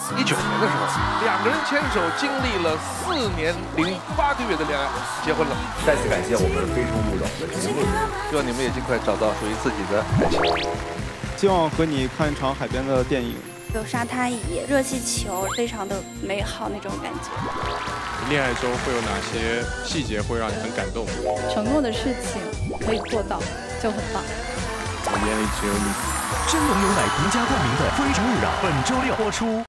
19年的时候，两个人牵手经历了4年08个月的恋爱，结婚了。 再次感谢我们非诚勿扰的节目， 希望你们也尽快找到属于自己的爱情。 希望和你看一场海边的电影， 有沙滩椅、热气球，非常的美好那种感觉。 恋爱中会有哪些细节会让你很感动？ 承诺的事情可以做到，就很棒。 我眼里只有你。 真龙牛奶独家冠名的《非诚勿扰》本周6播出。